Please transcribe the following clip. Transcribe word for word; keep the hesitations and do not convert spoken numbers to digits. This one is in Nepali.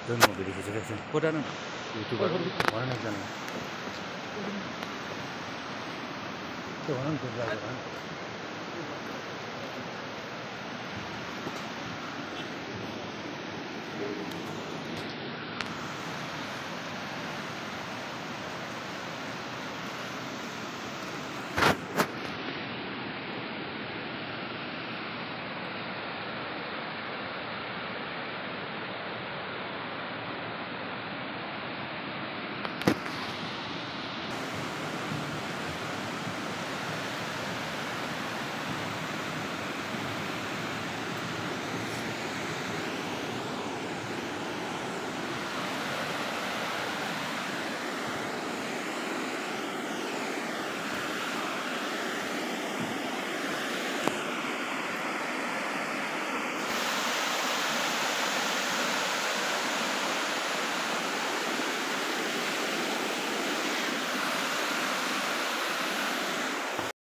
दोन भिडिओ खिचेको छु फोटा न युट्युबर भन न एकजना त्यो भन न त्यो ड्राइभर भन